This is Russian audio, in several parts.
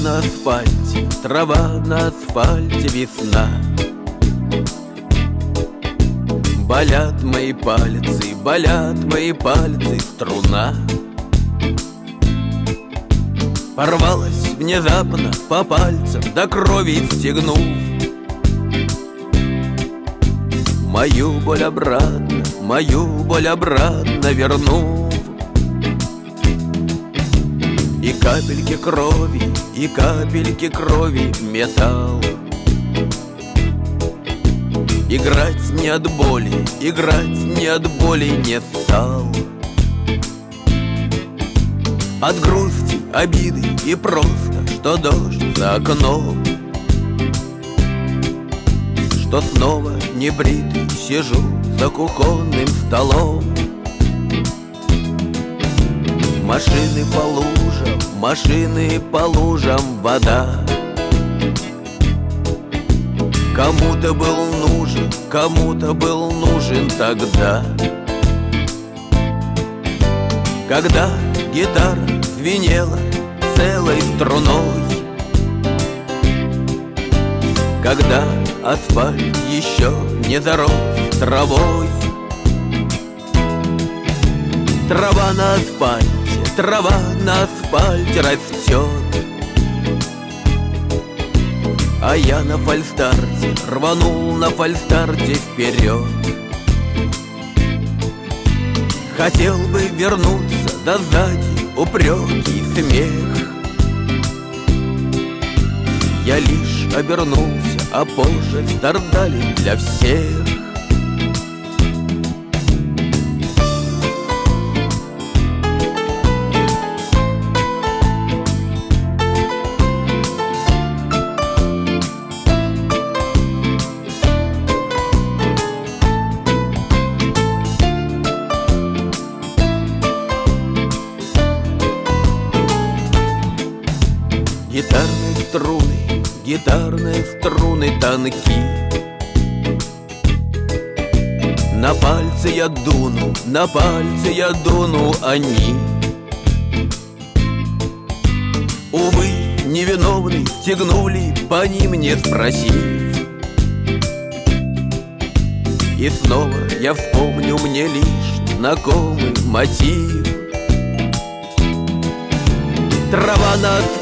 на асфальте, трава на асфальте, весна. Болят мои пальцы, струна. Порвалась внезапно по пальцам, до крови стегнув. Мою боль обратно вернув. И капельки крови металл. Играть не от боли не стал. От грусти, обиды и просто, что дождь за окном, что снова небритый сижу за кухонным столом. Машины по лужам, вода. Кому-то был нужен тогда, когда гитара звенела целой струной, когда асфальт еще не зарос травой. Трава на асфальте растет, а я на фальстарте рванул на фальстарте вперед. Хотел бы вернуться, да сзади упреки и смех. Я лишь обернулся, а позже страдали для всех. Гитарные струны тонки. На пальцы я дуну, они, увы, невиновный, стегнули по ним, не спросив. И снова я вспомню мне лишь знакомый мотив. Трава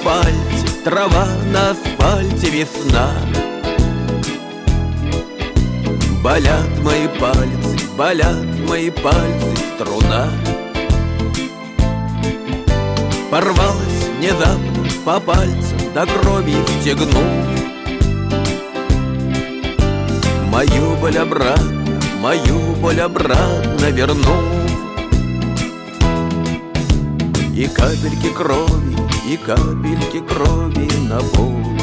на асфальте, весна. Болят мои пальцы, струна. Порвалась внезапно по пальцам, до крови стегнув. Мою боль обратно вернув. И капельки крови на пол.